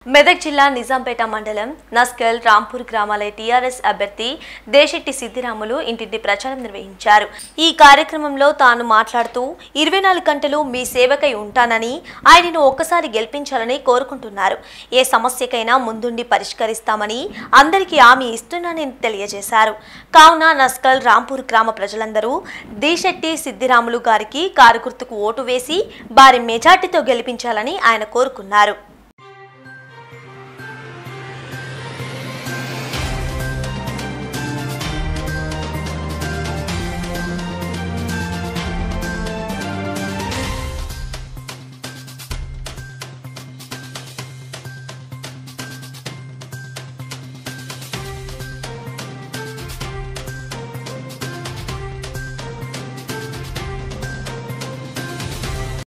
మెదక్ జిల్లా నిజాంపేట మండలం నస్కల్ రాంపూర్ గ్రామాల టీఆర్ఎస్ అభ్యర్థి దేశెట్టి సిద్దిరాములు ఇంటింటి ప్రచారం నిర్వహించారు. ఈ కార్యక్రమంలో తాను మాట్లాడుతూ 24 గంటలు మీ సేవకై ఉంటానని, ఆయనను ఒక్కసారి గెలిపించాలని కోరుకుంటున్నారు. ఏ సమస్యకైనా ముందుండి పరిష్కరిస్తామని అందరికీ హామీ ఇస్తున్నానని తెలియజేశారు. కావున నస్కల్ రాంపూర్ గ్రామ ప్రజలందరూ దేశెట్టి సిద్దిరాములు గారికి కారు గుర్తుకు ఓటు వేసి భారీ మెజార్టీతో గెలిపించాలని ఆయన కోరుకున్నారు.